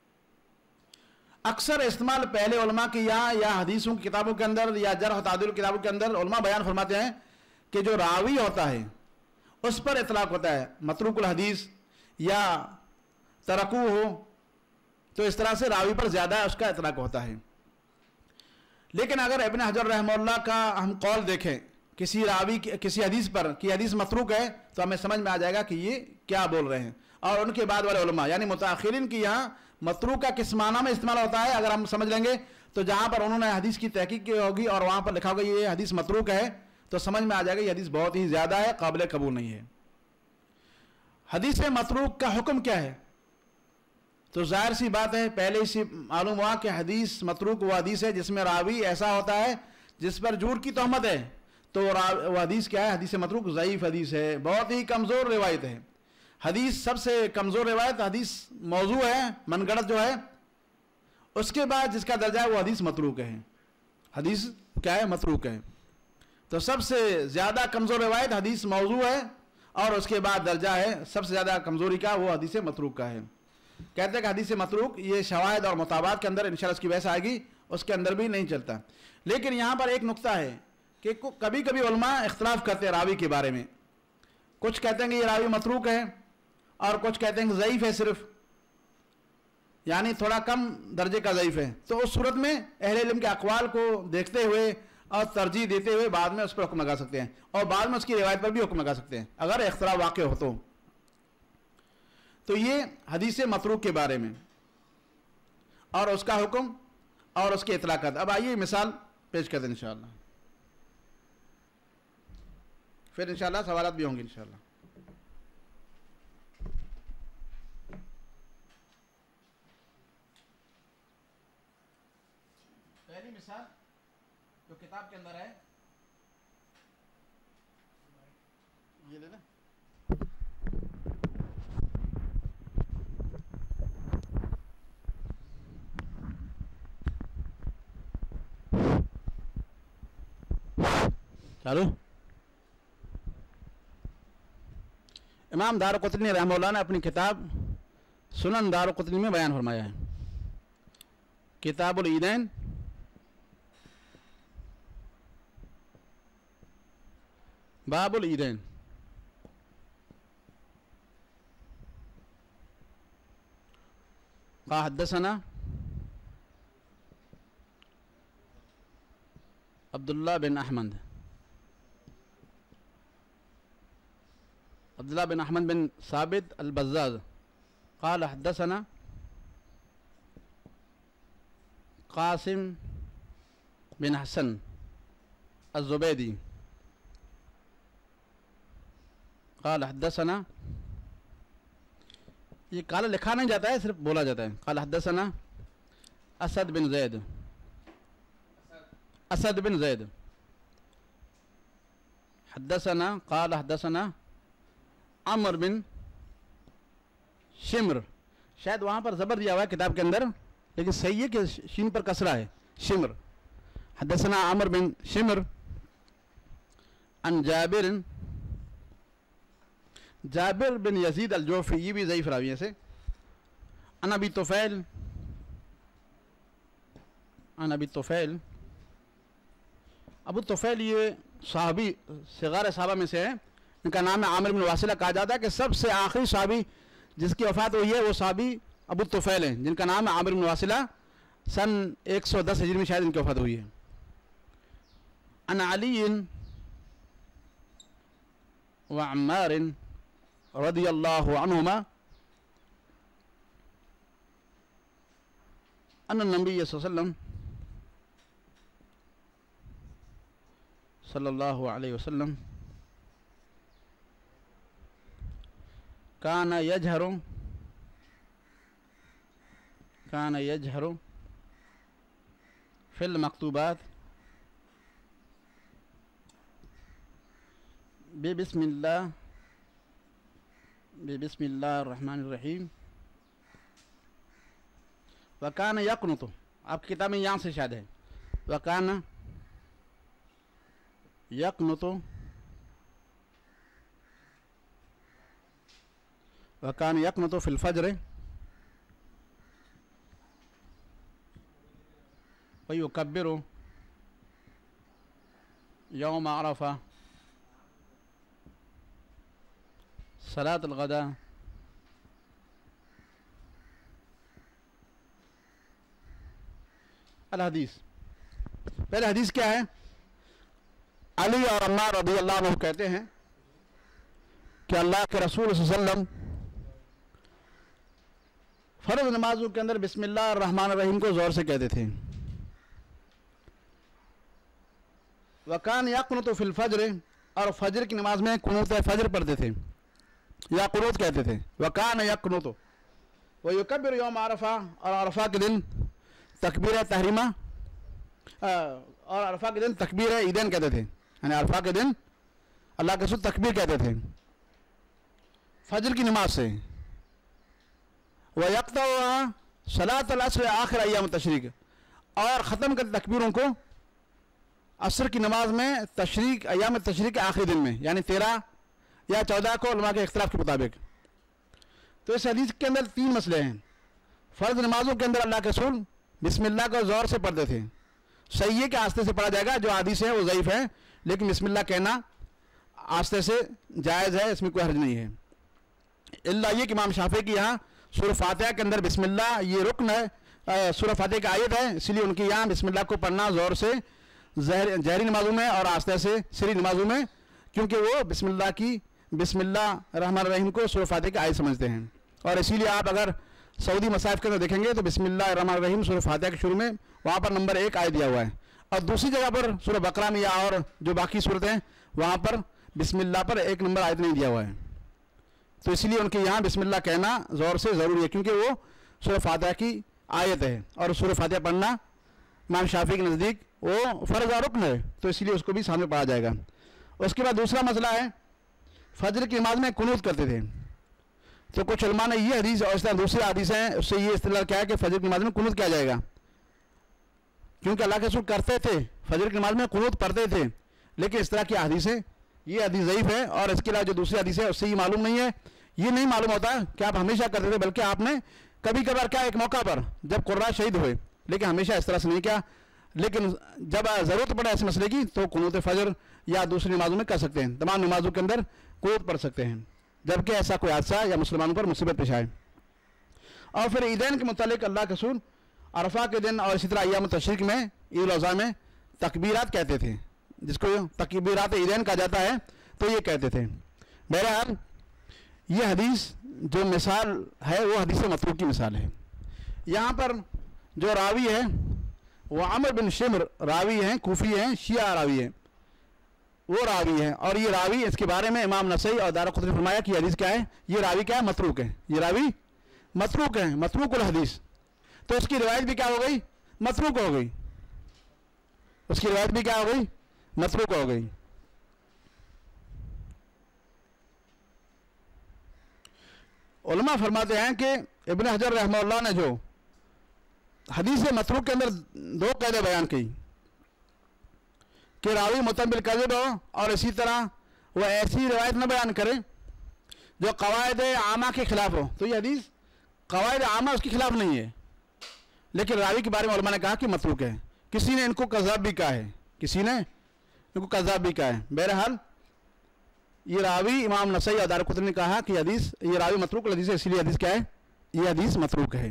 اکثر استعمال پہلے علماء کی یا حدیثوں کی کتابوں کے اندر یا جرح و تعدیل کی کتابوں کے اندر علماء بیان فرماتے ہیں کہ جو راوی ہوتا ہے اس پر اطلاق ہوتا ہے، متروک الحدیث یا ترکو ہو، تو اس طرح سے راوی پر زیادہ اس کا اطلاق ہوتا ہے۔ لیکن اگر ابن حجر رحمہ اللہ کا ہم قول دیکھیں کسی راوی کسی حدیث پر کہ حدیث متروک ہے، تو ہمیں سمجھ میں آ جائے گا کہ یہ کیا بول رہے ہیں، اور ان کے بعد والے علماء یعنی متاخرین کی یہاں متروک کا کس معنی میں استعمال ہوتا ہے اگر ہم سمجھ لیں گے تو جہاں پر انہوں نے حدیث کی تحقیق کی ہوگی اور وہاں پر لکھا ہوگا یہ حدیث متروک ہے تو سمجھ میں آ جائے گا یہ حدیث بہت ہی زیادہ ہے, قابل قبول نہیں ہے. حدیث متروک کا حکم کیا ہے؟ تو ظاہر سی بات ہے, پہلے ہی معلوم ہوا کہ حدیث متروک وہ حدیث ہے جس میں راوی ایسا ہوتا ہے جس پر جھوٹ کی تہمت ہے. تو وہ حدیث کیا ہے؟ حدیث متروک ضعیف حدیث ہے, بہت ہی کمزور روایت ہے. حدیث سب سے کمزور روایت حدیث موضوع ہے, من گڑت جو ہے. اس کے بعد جس کا درجہ ہے وہ حدیث متروک ہے. حدیث کیا ہے؟ متروک ہے. تو سب سے زیادہ کمزور روایت حدیث موضوع ہے اور اس کے بعد درجہ ہے سب سے زیادہ کمزوری کا وہ حدیث متروک کا ہے. کہتے ہیں کہ حدیث متروک یہ شواہد اور مطابعات کے اندر انشاءاللہ اس کی بحث آئے گی, اس کے اندر بھی نہیں چلتا. لیکن یہاں پر ایک نقطہ ہے کہ کبھی کبھی علماء اختلاف کرتے ہیں راوی کے بارے میں. کچھ کہتے ہیں کہ یہ راوی متروک ہے اور کچھ کہتے ہیں کہ ضعیف ہے, صرف یعنی تھوڑا کم درجے کا ضعیف ہے. تو اس صورت میں اہل علم کے اقوال کو دیکھتے ہوئے اور ترجیح دیتے ہوئے بعد میں اس پر حکم لگا سکتے ہیں اور بعد میں اس کی روایت پر بھی حکم لگا سکتے ہیں اگر اختلاف واقع ہو تو. تو یہ حدیث متروک کے بارے میں اور اس کا حکم اور اس کے اطلاقات. اب آئیے مثال پیش کرتے ہیں انشاءاللہ, پھر انشاءاللہ سوالات بھی ہوں گے انشاءاللہ. پہلی مثال جو کتاب کے اندر ہے یہ لے لیں. چالو. امام دارقطنی رحمہ اللہ نے اپنی کتاب سنن دارقطنی میں بیان فرمایا ہے. کتاب العیدین باب العیدین. قال حدثنا عبداللہ بن احمد بن ثابت البزاز قال حدثنا قاسم بن حسن الزبیدی قال حدثنا, یہ قال لکھا نہیں جاتا ہے, صرف بولا جاتا ہے. قال حدثنا اسد بن زید حدثنا قال حدثنا عمر بن شمر. شاید وہاں پر زبر دیا ہوا ہے کتاب کے اندر, لیکن صحیح ہے کہ شین پر کسرہ ہے, شمر. حدثنا عمر بن شمر عن جابر بن یزید الجوفی, یہ بھی ضعیف راوی ہے سے. عن ابی طفیل ابو طفیل یہ صحابی صغار صحابہ میں سے ہے, ان کا نام ہے عامر بن واصلہ. کہا جاتا ہے کہ سب سے آخری صحابی جس کی وفات ہوئی ہے وہ صحابی ابو طفیل ہیں جن کا نام ہے عامر بن واصلہ. سن 110 ہجری میں شاید ان کی وفات ہوئی ہے. عن علی وعمار رضی اللہ عنہما ان النبی صلی اللہ علیہ وسلم كان يجهر في المكتوبات بسم الله الرحمن الرحیم وكان يقنط. آپ کی کتاب میں یہاں سے شاید ہے وكان يقنط في الفجر ويكبر يوم عرفة صلاة الغداء الحدیث. پہلے حدیث کیا ہے؟ علی اور عمار رضی اللہ عنہ کہتے ہیں کہ اللہ کے رسول صلی اللہ علیہ وسلم فرض نمازوں کے اندر بسم اللہ الرحمن الرحیم کو زور سے کہتے تھے. وکان یقنط فی الفجر، اور فجر کی نماز میں قنوت فجر پڑھتے تھے یا قنوت کہتے تھے. وکان یقنط ویکبر یوم عرفہ، اور عرفہ کے دن تکبیر تحریمہ، اور عرفہ کے دن تکبیر عیدین کہتے تھے، یعنی عرفہ کے دن اللہ کے رسول تکبیر کہتے تھے فجر کی نماز سے. وَيَقْطَعُهَا صَلَاةَ الْعَصْرِ آخر ایام التشریق، اور ختم کرتے تکبیروں کو عصر کی نماز میں تشریق، ایام تشریق کے آخری دن میں، یعنی 13 یا 14 کو علماء کے اختلاف کے مطابق. تو اس حدیث کے اندر 3 مسئلے ہیں. فرض نمازوں کے اندر اللہ کے رسول بسم اللہ کو زور سے پڑھتے تھے. صحیح ہے کہ آہستہ سے پڑھا جائے گا، جو حدیث ہے وہ ضعیف ہے، لیکن بسم اللہ کہنا آہستہ سے جائز ہے، اس میں کوئی حرج نہیں ہے. اللہ یہ کہ امام شافعی کی یہاں سورہ فاتحہ کے اندر بسم اللہ یہ رکن ہے، سورہ فاتحہ کی آیت ہے، اس لیے ان کی یہاں بسم اللہ کو پڑھنا زور سے جہری نمازوں میں اور آہستہ سے سری نمازوں میں، کیونکہ وہ بسم اللہ کی بسم اللہ الرحمن الرحیم کو سورہ فاتحہ کی آیت سمجھتے ہیں. اور اسی لیے آپ اگر سعودی مصاحف کے اندر دیکھیں گے تو بسم اللہ الرحمن الرحیم سورہ فاتحہ کے شروع میں وہاں پر نمبر 1 آیت دیا ہوا ہے، اور دوسری جگہ پر سورہ بقرہ میں یا اور جو باقی صورتیں وہاں پر بسم اللہ پر 1 نمبر آیت نہیں دیا ہوا ہے. تو اسی لیے ان کے یہاں بسم اللہ کہنا زور سے ضروری ہے، کیونکہ وہ سورہ فاتحہ کی آیت ہے، اور سورہ فاتحہ پڑھنا امام شافعی کے نزدیک وہ فرض اور رکن ہے، تو اسی لیے اس کو بھی سامنے پڑھا جائے گا. اس کے بعد دوسرا مسئلہ ہے فجر کی نماز میں قنوت کرتے تھے. تو کچھ علماء نے یہ حدیث اور اس طرح دوسری حدیث ہیں اس سے یہ استدلال کیا ہے کہ فجر کی نماز میں قنوت کیا جائے گا، کیونکہ اللہ کے رسول کرتے تھے فجر کی نماز میں قنوت پڑھتے تھے. لیکن اس طرح کی حدیث ہے، یہ حدیث ضعیف ہے، اور اس کے علاوہ جو دوسری حدیث ہے اس سے یہ معلوم نہیں ہے، یہ نہیں معلوم ہوتا کہ آپ ہمیشہ کرتے تھے، بلکہ آپ نے کبھی کبھار کیا ایک موقع پر جب قرہ شہید ہوئے، لیکن ہمیشہ اس طرح سے نہیں کیا. لیکن جب ضرورت پڑے ایسے مسئلے کی تو قنوت فجر یا دوسری نمازوں میں کر سکتے ہیں، تمام نمازوں کے اندر قنوت پڑھ سکتے ہیں جبکہ ایسا کوئی حادثہ یا مسلمانوں پر مصیبت پیش آئے. اور پھر عیدین کے متعلق اللہ کے رسول عرفہ کے دن اور اسی طرح ایام التشریق میں عید الاضحیٰ میں تکبیرات کہتے تھے، جس کو تکبیرات عیدین کہا جاتا ہے، تو یہ کہتے تھے. بہرحال یہ حدیث جو مثال ہے وہ حدیث متروک کی مثال ہے. یہاں پر جو راوی ہے وہ عمر بن شمر راوی ہیں، کوفی ہیں، شیعہ راوی ہیں، وہ راوی ہیں، اور یہ راوی اس کے بارے میں امام نسائی اور دارقطنی نے فرمایا کہ یہ حدیث کیا ہے، یہ راوی کیا ہے، متروک ہے، یہ راوی متروک ہے، متروک الحدیث. تو اس کی روایت بھی کیا ہو گئی، متروک ہو گئی، اس کی روایت بھی کیا ہو گئی، متروک ہو گئی. علماء فرماتے ہیں کہ ابن حجر رحمہ اللہ نے جو حدیث متروک کے اندر 2 قاعدے بیان کی کہ راوی متهم بالکذب ہو، اور اسی طرح وہ ایسی روایت نہ بیان کرے جو قواعد عامہ کے خلاف ہو. تو یہ حدیث قواعد عامہ اس کے خلاف نہیں ہے، لیکن راوی کے بارے میں علماء نے کہا کہ متروک ہے. کسی نے ان کو کذاب بھی کہا ہے، کسی نے ان کو کذاب بھی کہا ہے. بہرحال یہ راوی امام نسائی اور دارقطنی نے کہا کہ یہ راوی متروک الحدیث ہے، اس لیے حدیث کیا ہے، یہ حدیث متروک ہے.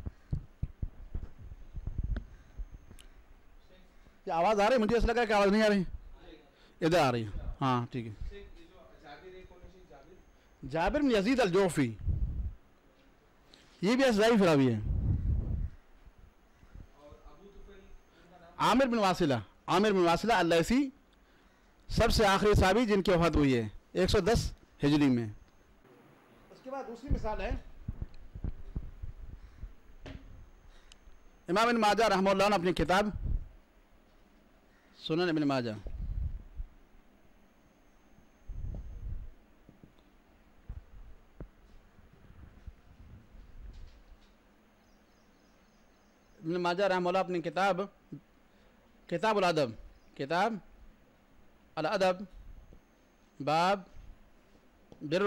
یہ آواز آ رہی ہے؟ مجھے ایسا لگا کہ آواز نہیں آ رہی، ادھر آ رہی ہے. ہاں ٹھیک ہے. جابر بن یزید الجوفی یہ بھی ضعیف راوی ہے. عامر بن واصلہ اللیثی سب سے آخری صحابی جن کی وفات ہوئی ہے 110 ہجری میں. اس کے بعد دوسری مثال ہے امام ابن ماجہ رحمہ اللہ نے اپنی کتاب سنن ابن ماجہ ابن ماجہ رحمہ اللہ اپنی کتاب الادب باب بر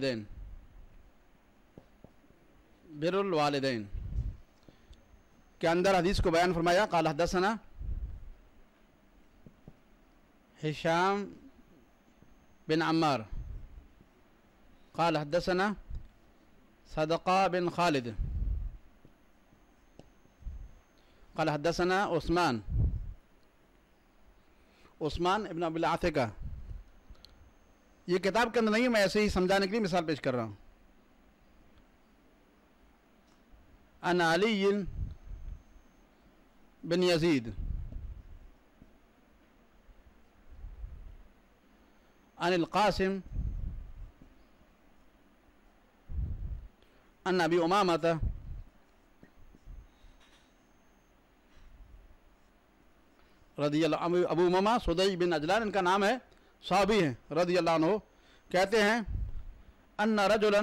الوالدین کے اندر حدیث کو بیان فرمایا. قال حدثنا ہشام بن عمار قال حدثنا صدقہ بن خالد قال حدثنا عثمان ابن ابی العاتقہ. یہ کتاب کے اندر نہیں، میں ایسے ہی سمجھانے کے لیے مثال پیش کر رہا ہوں. عن علی بن یزید عن القاسم عن ابی امامۃ رضی اللہ عنہ. ابو امامہ سدی بن اجلان ان کا نام ہے، صحابی ہیں رضی اللہ عنہ. کہتے ہیں ان رجلا،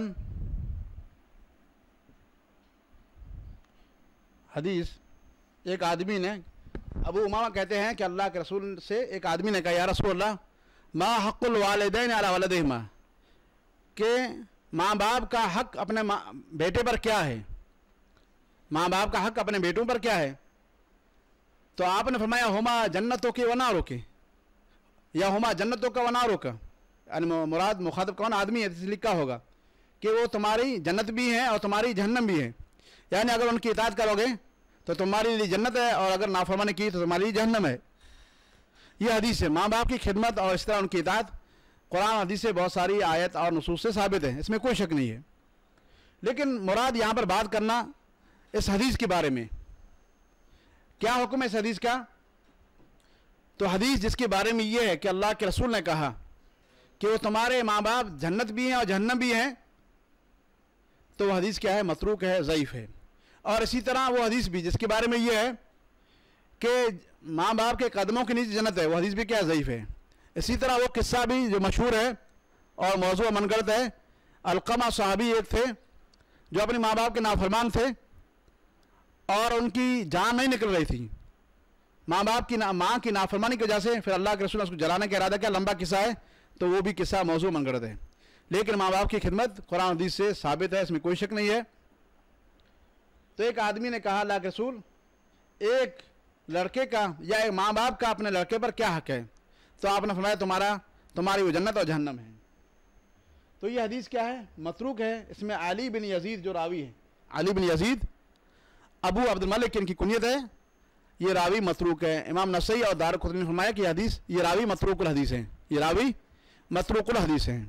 حدیث ایک آدمی نے، ابو امامہ کہتے ہیں کہ اللہ کے رسول سے ایک آدمی نے کہا یا رسول اللہ ما حق الوالدین علی ولدہما، کہ ماں باپ کا حق اپنے بیٹے پر کیا ہے، ماں باپ کا حق اپنے بیٹوں پر کیا ہے؟ تو آپ نے فرمایا ہما جنتوں کے وناروں کے، یا ہما جنتوں کا وناروں کا، یعنی مراد مخاطب کون آدمی ہے؟ لکھا ہوگا کہ وہ تمہاری جنت بھی ہیں اور تمہاری جہنم بھی ہے، یعنی اگر ان کی اطاعت کرو گے تو تمہاری لیے جنت ہے اور اگر نافرمانی کی تو تمہاری لیے جہنم ہے. یہ حدیث ہے. ماں باپ کی خدمت اور اس طرح ان کی اطاعت قرآن حدیث سے بہت ساری آیت اور نصوص سے ثابت ہے، اس میں کوئی شک نہیں ہے. لیکن مراد یہاں پر بات کرنا اس حدیث کے بارے میں، کیا حکم ہے اس حدیث کا؟ تو حدیث جس کے بارے میں یہ ہے کہ اللہ کے رسول نے کہا کہ وہ تمہارے ماں باپ جنت بھی ہیں اور جہنم بھی ہیں، تو وہ حدیث کیا ہے؟ متروک ہے، ضعیف ہے. اور اسی طرح وہ حدیث بھی جس کے بارے میں یہ ہے کہ ماں باپ کے قدموں کے نیچے جنت ہے، وہ حدیث بھی کیا ہے؟ ضعیف ہے. اسی طرح وہ قصہ بھی جو مشہور ہے اور موضوع من گڑت ہے، علقمہ صحابی ایک تھے جو اپنے ماں باپ کے نافرمان تھے اور ان کی جان نہیں نکل رہی تھی ماں باپ کی ماں کی نافرمانی کی وجہ سے. پھر اللہ کے رسول نے اس کو جلانے کا ارادہ کیا، لمبا قصہ ہے تو وہ بھی قصہ موضوع من گڑت ہے. لیکن ماں باپ کی خدمت قرآن حدیث سے ثابت ہے، اس میں کوئی شک نہیں ہے. تو ایک آدمی نے کہا اللہ کے رسول ایک لڑکے کا یا ایک ماں باپ کا اپنے لڑکے پر کیا حق ہے؟ تو آپ نے فرمایا تمہاری وہ جنت اور جہنم ہے. تو یہ حدیث کیا ہے؟ متروک ہے. اس میں علی بن یزید جو راوی ہے، علی بن یزید ابو عبد الملک ان کی کنیت ہے، یہ راوی متروک ہے. امام نسائی اور دارقطنی نے فرمایا کہ یہ راوی متروک الحدیث ہیں، یہ راوی متروک الحدیث ہیں.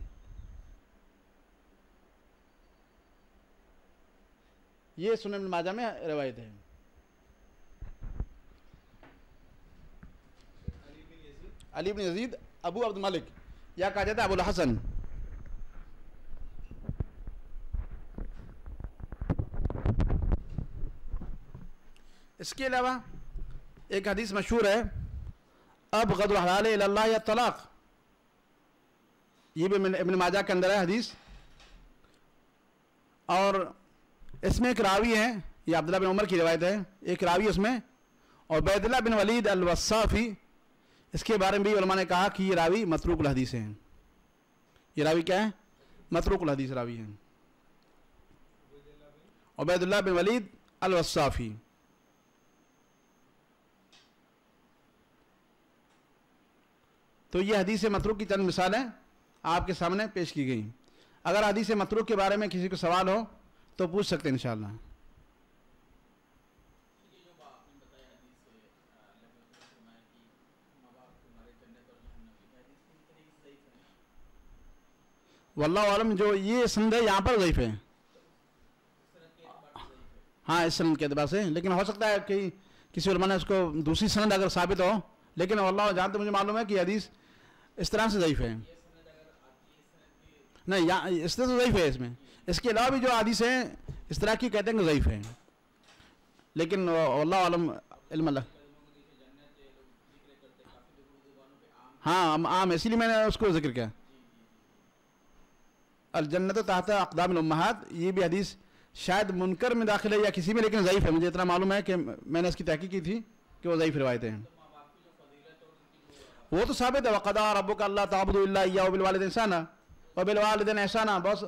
یہ سنن ابن ماجہ میں روایت ہے. علی بن یزید ابو عبد الملک یا کہا جاتا ہے ابو الحسن. اس کے علاوہ ایک حدیث مشہور ہے ابغض الحلال الی اللہ یا طلاق، یہ بھی ابن ماجہ کے اندر ہے حدیث. اور اس میں ایک راوی ہے، یہ عبداللہ بن عمر کی روایت ہے، ایک راوی اس میں عبید اللہ بن ولید الوصافی، اس کے بارے میں بھی علماء نے کہا کہ یہ راوی متروک الحدیث ہیں. یہ راوی کیا ہے؟ متروک الحدیث راوی ہیں، عبید اللہ بن ولید الوصافی. تو یہ حدیث متروک کی چند مثالیں آپ کے سامنے پیش کی گئی. اگر حدیث متروک کے بارے میں کسی کو سوال ہو تو پوچھ سکتے ہیں انشاءاللہ. واللہ عالم جو یہ سند ہے یہاں پر ضعیف ہے، ہاں اس سند کے اعتبار سے، لیکن ہو سکتا ہے کہ کسی علماء نے اس کو دوسری سند اگر ثابت ہو، لیکن واللہ جہاں تک مجھے معلوم ہے کہ حدیث اس طرح سے ضعیف ہے. نہیں اس طرح سے ضعیف ہے. اس میں اس کے علاوہ بھی جو حدیث ہیں اس طرح کی کہتے ہیں کہ ضعیف ہیں، لیکن واللہ عالم علم اللہ. ہاں عام، اسی لیے میں نے اس کو ذکر کیا. الجنت تحت اقدام الامہات، یہ بھی حدیث شاید منکر میں داخل ہے یا کسی میں، لیکن ضعیف ہے. مجھے اتنا معلوم ہے کہ میں نے اس کی تحقیق کی تھی کہ وہ ضعیف روایتیں ہیں. وہ تو ثابت ہے وَقَضَىٰ رَبُّكَ أَلَّا تَعْبُدُوا إِلَّا إِيَّاهُ وَبِالْوَالِدَيْنِ إِحْسَانًا وَبِالْوَالِدَيْنِ إِحْسَانًا. بس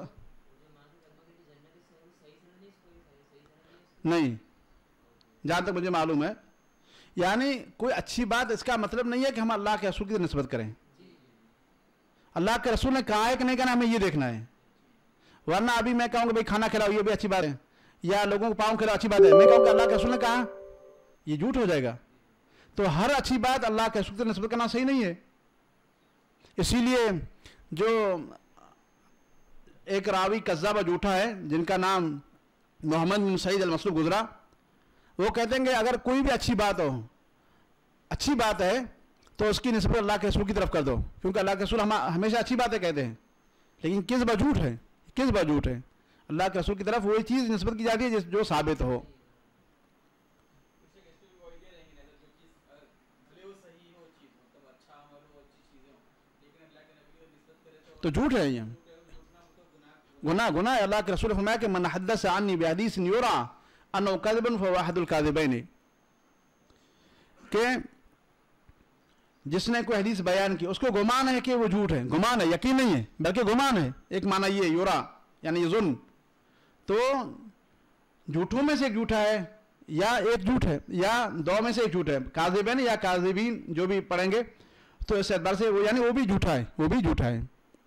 نہیں، جہاں تک مجھے معلوم ہے، یعنی کوئی اچھی بات اس کا مطلب نہیں ہے کہ ہم اللہ کے رسول کی نسبت کریں. اللہ کے رسول نے کہا ہے کہ نہیں کہنا، ہمیں یہ دیکھنا ہے. ورنہ ابھی میں کہوں گا بھائی کھانا کھلاؤ، یہ بھی اچھی بات ہے، یا لوگوں کو پاؤں کھلاؤ، اچھی بات ہے. میں کہوں گا اللہ کے رسول نے کہا، یہ جھوٹ ہو جائے گا. تو ہر اچھی بات اللہ کے رسول کی نسبت کرنا صحیح نہیں ہے. اسی لیے جو ایک راوی کذاب و جھوٹا ہے جن کا نام محمد بن سعید المسروق گزرا، وہ کہتے ہیں کہ اگر کوئی بھی اچھی بات ہو، اچھی بات ہے تو اس کی نسبت اللہ کے رسول کی طرف کر دو، کیونکہ اللہ کے رسول ہمیشہ اچھی باتیں کہتے ہیں، لیکن کس بجھوٹ ہے، کس بجھوٹ ہے، اللہ کے رسول کی طرف وہی چیز نسبت کی جاتی ہے جو ثابت ہو۔ تو جھوٹ ہے، یہ گناہ ہے۔ اللہ کے رسول نے فرمایا کہ من حدث عنی بحدیث یرا انہ کذب فهو احد الکاذبین، کہ جس نے کوئی حدیث بیان کی اس کو گمان ہے کہ وہ جھوٹ ہے، گمان ہے، یقین نہیں ہے بلکہ گمان ہے۔ ایک معنی یہ یرا یعنی ظن، تو جھوٹوں میں سے ایک جھوٹا ہے، یا ایک جھوٹ ہے، یا دو میں سے ایک جھوٹ ہے، کاذبین یا کاذبین جو بھی پڑھیں گے تو اس اعتبار سے وہ یعنی وہ بھی جھوٹا ہے، وہ بھی جھوٹا ہے۔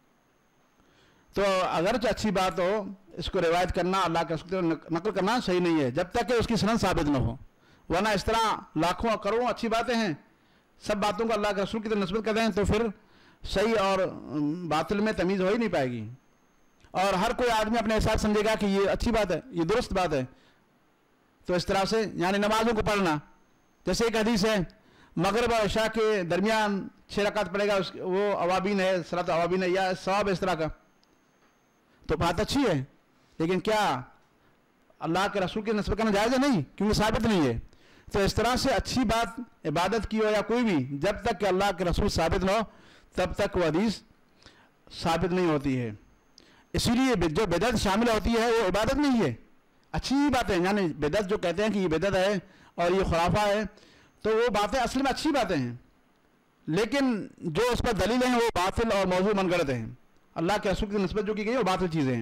تو اگرچہ اچھی بات ہو، اس کو روایت کرنا، اللہ کے رسول کی نقل کرنا صحیح نہیں ہے جب تک کہ اس کی سند ثابت نہ ہو، ورنہ اس طرح لاکھوں کروڑوں اچھی باتیں ہیں، سب باتوں کو اللہ کے رسول کی طرف نسبت کر دیں تو پھر صحیح اور باطل میں تمیز ہو ہی نہیں پائے گی، اور ہر کوئی آدمی اپنے حساب سمجھے گا کہ یہ اچھی بات ہے، یہ درست بات ہے۔ تو اس طرح سے یعنی نمازوں کو پڑھنا، جیسے ایک حدیث ہے مغرب اور عشاء کے درمیان 6 رکعت پڑھے گا، وہ اوابین ہے، صلاۃ اوابین ہے، یا ثواب اس طرح کا، تو بات اچھی ہے، لیکن کیا اللہ کے رسول کی نسبت کرنا جائز ہے؟ نہیں، کیونکہ ثابت نہیں ہے۔ تو اس طرح سے اچھی بات عبادت کی ہو یا کوئی بھی، جب تک کہ اللہ کے رسول ثابت نہ ہو تب تک وہ حدیث ثابت نہیں ہوتی ہے۔ اسی لیے جو بدعت شامل ہوتی ہے وہ عبادت نہیں ہے، اچھی باتیں، یعنی بدعت جو کہتے ہیں کہ یہ بدعت ہے اور یہ خرافہ ہے، تو وہ باتیں اصل میں اچھی باتیں ہیں، لیکن جو اس پر دلیل ہیں وہ باطل اور موضوع من گڑت ہیں، اللہ کے رسول کی نسبت جو کی گئی وہ باطل چیزیں ہیں۔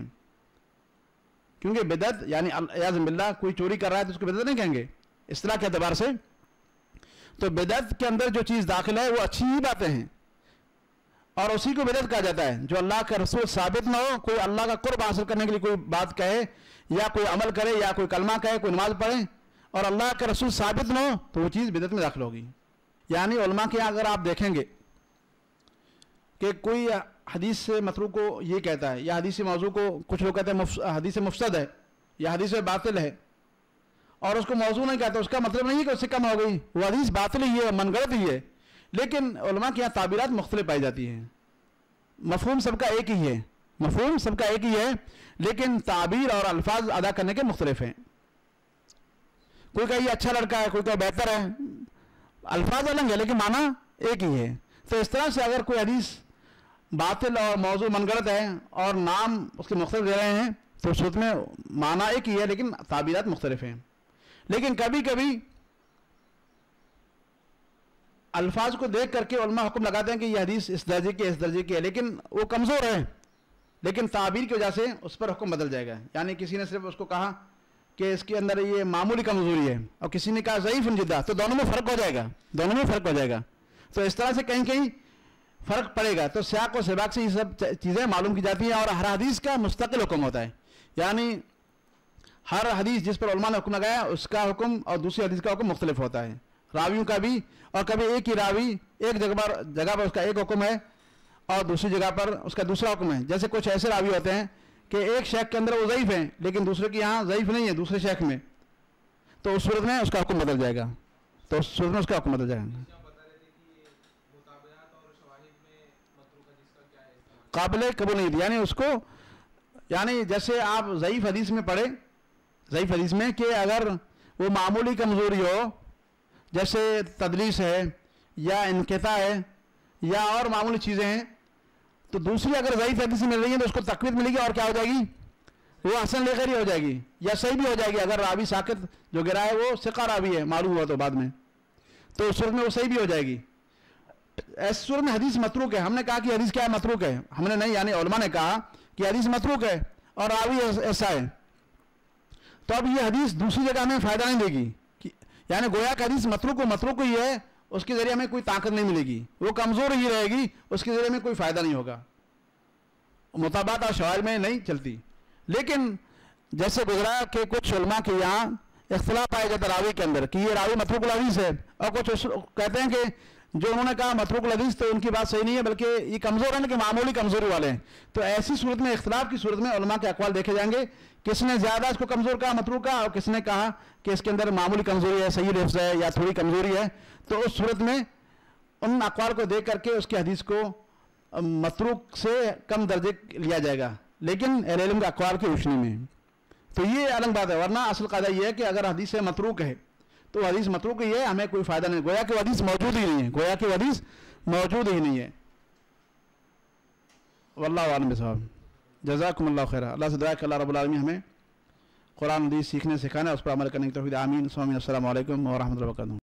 کیونکہ بدعت یعنی اعوذ باللہ کوئی چوری کر رہا ہے تو اس کو بدعت نہیں کہیں گے اصطلاح کے اعتبار سے، تو بدعت کے اندر جو چیز داخل ہے وہ اچھی ہی باتیں ہیں، اور اسی کو بدعت کہا جاتا ہے۔ جو اللہ کا رسول ثابت نہ ہو، کوئی اللہ کا قرب حاصل کرنے کے لیے کوئی بات کہے یا کوئی عمل کرے یا کوئی کلمہ کہے، کوئی نماز پڑھے، اور اللہ کا رسول ثابت نہ ہو تو وہ چیز بدعت میں داخل ہوگی۔ یعنی علماء کے اگر آپ دیکھیں گے کہ کوئی حدیث سے متروک کو یہ کہتا ہے، یا حدیث موضوع کو کچھ لوگ کہتے ہیں حدیث مفسد ہے یا حدیث باطل ہے، اور اس کو موضوع نہیں کہتا، اس کا مطلب نہیں ہے کہ اس سے کم ہو گئی، وہ حدیث باطل ہی ہے، من گڑت ہی ہے، لیکن علماء کے یہاں تعبیرات مختلف پائی جاتی ہیں، مفہوم سب کا ایک ہی ہے، مفہوم سب کا ایک ہی ہے، لیکن تعبیر اور الفاظ ادا کرنے کے مختلف ہیں۔ کوئی کہے یہ اچھا لڑکا ہے، کوئی کہے بہتر ہے، الفاظ الگ ہے لیکن معنی ایک ہی ہے۔ تو اس طرح سے اگر کوئی حدیث باطل اور موضوع من گڑت ہے اور نام اس کے مختلف دے رہے ہیں تو صورت میں معنی ایک ہی ہے لیکن تعبیرات مختلف ہیں۔ لیکن کبھی کبھی الفاظ کو دیکھ کر کے علماء حکم لگاتے ہیں کہ یہ حدیث اس درجے کی اس درجے کی ہے، لیکن وہ کمزور ہے، لیکن تعبیر کی وجہ سے اس پر حکم بدل جائے گا۔ یعنی کسی نے صرف اس کو کہا کہ اس کے اندر یہ معمولی کمزوری ہے، اور کسی نے کہا ضعیف جدا، تو دونوں میں فرق ہو جائے گا، دونوں میں فرق ہو جائے گا۔ تو اس طرح سے کہیں کہیں فرق پڑے گا، تو سیاق و سباق سے یہ سب چیزیں معلوم کی جاتی ہیں، اور ہر حدیث کا مستقل حکم ہوتا ہے، یعنی ہر حدیث جس پر علماء نے حکم لگایا اس کا حکم اور دوسری حدیث کا حکم مختلف ہوتا ہے، راویوں کا بھی، اور کبھی ایک ہی راوی ایک جگہ پر اس کا ایک حکم ہے اور دوسری جگہ پر اس کا دوسرا حکم ہے۔ جیسے کچھ ایسے راوی ہوتے ہیں کہ ایک شیخ کے اندر وہ ضعیف ہیں لیکن دوسرے کے یہاں ضعیف نہیں ہے دوسرے شیخ میں، تو اس صورت میں اس کا حکم بدل جائے گا، تو اس صورت میں اس کا حکم بدل جائے گا۔ قابل قبول نہیں، یعنی اس کو، یعنی جیسے آپ ضعیف حدیث میں پڑھے، ضعیف حدیث میں کہ اگر وہ معمولی کمزوری ہو جیسے تدلیس ہے یا انقطاع ہے یا اور معمولی چیزیں ہیں، تو دوسری اگر ضعیف حدیث مل رہی ہیں تو اس کو تقویت ملے گی، اور کیا ہو جائے گی، وہ حسن لغیری ہو جائے گی یا صحیح بھی ہو جائے گی۔ اگر راوی ساقط جو گرا ہے وہ ثقہ راوی ہے، معلوم ہوا تو بعد میں، تو اس صورت میں وہ صحیح بھی ہو جائے گی۔ اس صورت میں حدیث متروک ہے، ہم نے کہا کہ حدیث کیا ہے، متروک ہے، ہم نے نہیں، یعنی علماء نے کہا کہ حدیث متروک ہے اور راوی ایسا ہے، تو اب یہ حدیث دوسری جگہ ہمیں فائدہ نہیں دے گی، یعنی گویا کہ حدیث متروک ہی ہے، اس کے ذریعے ہمیں کوئی طاقت نہیں ملے گی، وہ کمزور ہی رہے گی، اس کے ذریعے میں کوئی فائدہ نہیں ہوگا، مطابقت اور شواہد میں نہیں چلتی۔ لیکن جیسے گزرا کہ کچھ علماء کے یہاں اختلاف پایا جاتا راوی کے اندر کہ یہ راوی متروک الحدیث ہے، اور کچھ کہتے ہیں کہ जो उन्होंने कहा मतरूक हदीस, तो उनकी बात सही नहीं है, बल्कि ये कमज़ोर है, लेकिन मामूली कमज़ोरी वाले हैं। तो ऐसी सूरत में, इख्तिलाफ की सूरत में उलमा के अक़वाल देखे जाएंगे, किसने ज़्यादा इसको कमज़ोर कहा मतरूक का, और किसने कहा कि इसके अंदर मामूली कमज़ोरी है, सही हिफ्ज़ है या थोड़ी कमज़ोरी है। तो उस सूरत में उन अक़वाल को देख करके उसकी हदीस को मतरूक से कम दर्जे लिया जाएगा, लेकिन अहले इल्म के अक़वाल की रोशनी में। तो ये अलग बात है, वरना असल कायदा ये है कि अगर हदीस मतरूक है तो हदीस मतरूक ही है, हमें कोई फ़ायदा नहीं, गोया कि हदीस मौजूद ही नहीं है, गोया कि हदीस मौजूद ही नहीं है। वल्लाहु आलम बिस्सवाब। जज़ाकुमुल्लाहु खैरा। अल्लाह से दुआ कि अल्लाह रब्बुल आलमीन हमें कुरान हदीस सीखने सिखाना, उस पर अमल करने की तौफीक। आमीन। अस्सलामु अलैकुम व रहमतुल्लाहि व बरकातहू।